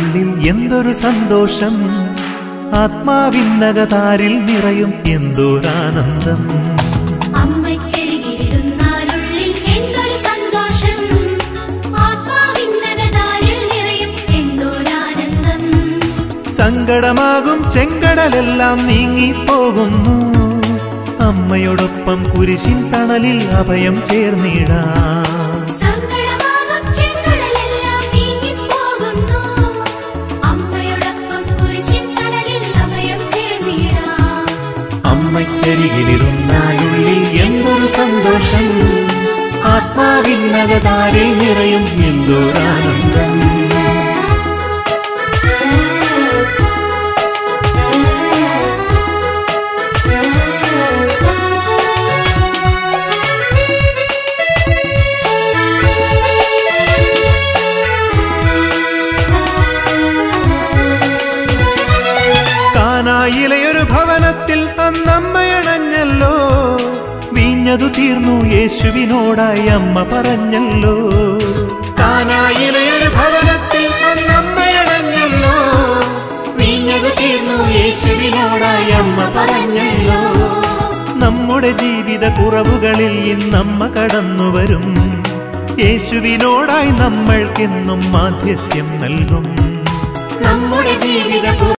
ഉള്ളിൽ എന്തൊരു സന്തോഷം, ആത്മാവിന്നകതാരിൽ നിറയും എന്തൊരാനന്ദം. സങ്കടമാകും ചെങ്കടലെല്ലാം നീങ്ങിപ്പോകുന്നു, അമ്മയോടൊപ്പം കുരിശിൻ തണലിൽ അഭയം ചേർന്നിടാം. അമ്മയ്ക്കരികിലിരുന്നാലുള്ളിൽ എന്തൊരു സന്തോഷം, ആത്മാവിന്നകതാരിൽ നിറയും എന്തൊരാനന്ദം. കാനായിലെയൊരു ഭവനത്തിൽ അന്നമ്മയണഞ്ഞല്ലോ, വീഞ്ഞതു തീർന്നു യേശുവിനോടായി അമ്മ പറഞ്ഞല്ലോ. കാനായിലെയൊരു ഭവനത്തിൽ അന്നമ്മയണഞ്ഞല്ലോ, വീഞ്ഞതു തീർന്നു യേശുവിനോടായി അമ്മ പറഞ്ഞല്ലോ. നമ്മുടെ ജീവിത കുറവുകളിൽ ഇന്നമ്മ കടന്നുവരും, യേശുവിനോടായി നമ്മൾക്കെന്നും മാധ്യസ്ഥ്യം നൽകും. നമ്മുടെ ജീവിത